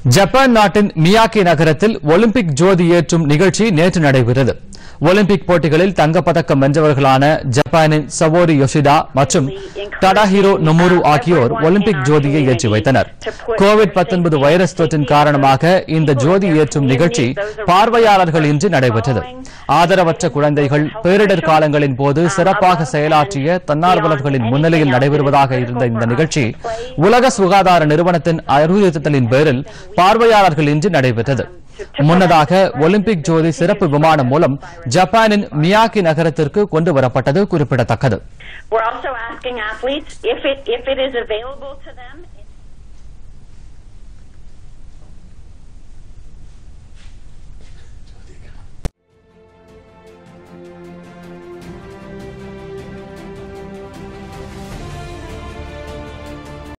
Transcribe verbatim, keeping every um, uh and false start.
Japan நாட்டின் Miyagi நகரத்தில் Olympic ஜோதி ஏற்றும் நிகழ்ச்சி நேற்று நடைபெற்றது. ஒலிம்பிக் போட்டிகளில் தங்கப்பதக்கம் வென்றவர்களான ஜப்பானின் சவோரி யோஷிடா மற்றும் டடாஹிரோ நொமுரு ஆகியோர் ஒலிம்பிக் ஜோதியை ஏற்றி வைத்தனர். கோவிட் பத்தொன்பது வைரஸ் தொற்றின் காரணமாக இந்த ஜோதி ஏற்றும் நிகழ்ச்சி பார்வையாளர்கள் இன்றி நடைபெற்றது. ஆதரவற்ற குழந்தைகள் பேரிடர் காலங்களின் போது சிறப்பாக செயலாற்றிய தன்னார்வலர்களின் முன்னிலையில் நடைபெறுவதாக இருந்த இந்த நிகழ்ச்சி உலக சுகாதார நிறுவனத்தின் அறிவுறுத்தலின் பேரில் பார்வையாளர்கள் இன்றி நடைபெற்றது. முன்னதாக ஒலிம்பிக் ஜோதி சிறப்பு விமானம் மூலம் ஜப்பானின் மியாக்கி நகரத்திற்கு கொண்டு வரப்பட்டது குறிப்பிடத்தக்கது. We're also asking athletes if it if it is available to them